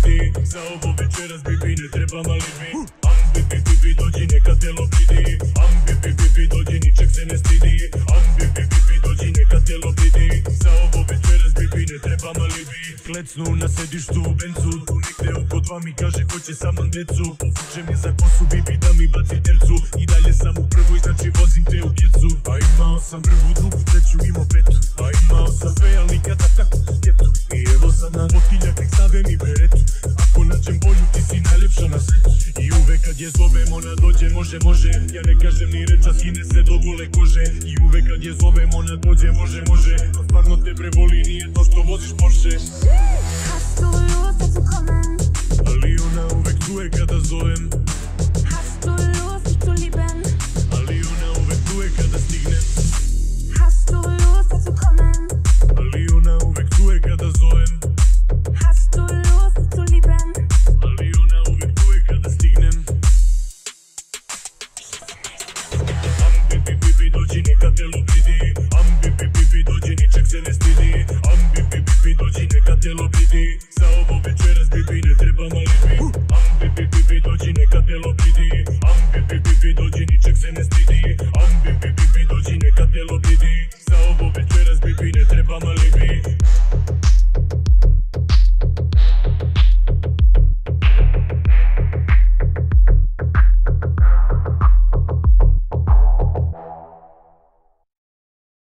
vidi. Za ovo večeras bibi ne treba malibi. Bibi bibi dođi neka telo vidi. Bibi bibi dođi ničeg se ne stidi. Bibi bibi dođi neka telo vidi. Za ovo večeras bibi ne treba malibi. Klecnu na sedištu u bencu, tu negde oko 2 mi kaže hoće sa mnom decu. Povuče mi za kosu bibi da mi baci tercu. I dalje sam u prvoj, znači vozim te u djecu. A imao sam prvu, drugu, treću, imao petu. A imao sam sve, ali nikada tako sketu. I evo sad na motiljak nek stave mi beretu. Ako nađem bolju ti si najljepša na svetu. I uvek kad je zovem ona dođe, može, može. Ja ne kažem ni reča, skine se do gole kože. I uvek kad je zovem ona dođe, može, može. No stvarno te prevoli, nije to što voziš Porsche. Hustler